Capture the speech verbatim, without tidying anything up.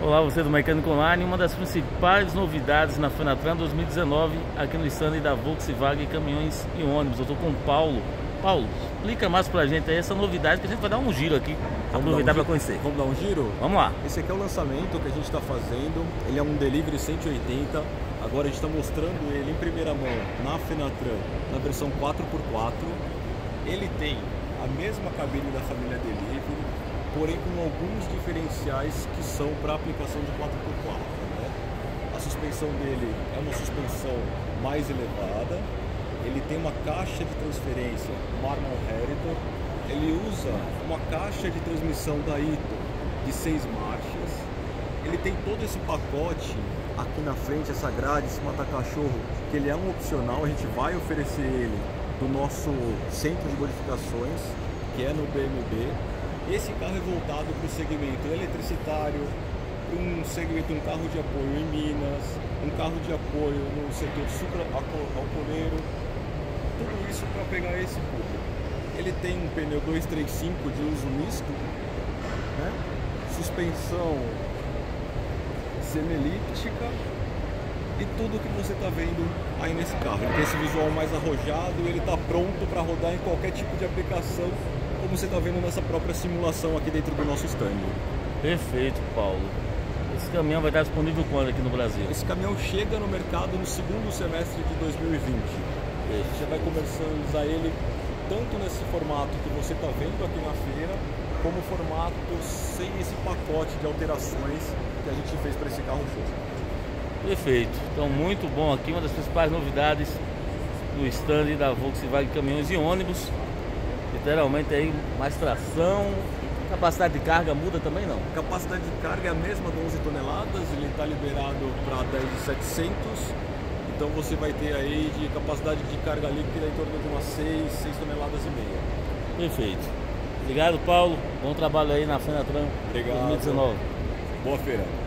Olá, você do Mecânico Online. Uma das principais novidades na Fenatran dois mil e dezenove aqui no stand da Volkswagen Caminhões e Ônibus. Eu estou com o Paulo. Paulo, explica mais pra gente aí essa novidade que a gente vai dar um giro aqui. Vamos aproveitar um para conhecer. Vamos dar um giro? Vamos lá. Esse aqui é o lançamento que a gente está fazendo. Ele é um Delivery cento e oitenta. Agora a gente está mostrando ele em primeira mão na Fenatran, na versão quatro por quatro. Ele tem a mesma cabine da família Delivery, porém com alguns diferenciais que são para aplicação de quatro por quatro, né? A suspensão dele é uma suspensão mais elevada, ele tem uma caixa de transferência Marmon Heritor, ele usa uma caixa de transmissão da Ito de seis marchas, ele tem todo esse pacote aqui na frente, essa grade, esse mata-cachorro, que ele é um opcional, a gente vai oferecer ele do nosso centro de modificações, que é no B M B. Esse carro é voltado para o segmento eletricitário, para um segmento, um carro de apoio em Minas, um carro de apoio no setor sucra-alcooleiro, tudo isso para pegar esse público. Ele tem um pneu duzentos e trinta e cinco de uso misto, né? Suspensão semi-elíptica e tudo que você está vendo aí nesse carro. Ele tem esse visual mais arrojado e ele está pronto para rodar em qualquer tipo de aplicação, como você está vendo nessa própria simulação aqui dentro do nosso stand. Perfeito, Paulo. Esse caminhão vai estar disponível quando aqui no Brasil? Esse caminhão chega no mercado no segundo semestre de dois mil e vinte. A gente já vai comercializar ele tanto nesse formato que você está vendo aqui na feira, como formato sem esse pacote de alterações que a gente fez para esse carro show. Perfeito. Então, muito bom aqui, uma das principais novidades do stand da Volkswagen Caminhões e Ônibus. Literalmente aí mais tração. Capacidade de carga muda também não? A capacidade de carga é a mesma de onze toneladas, ele está liberado para dez de setecentos. Então você vai ter aí de capacidade de carga líquida em torno de umas seis, seis toneladas e meia. Perfeito. Obrigado, Paulo. Bom trabalho aí na Fenatran dois mil e dezenove. Boa feira.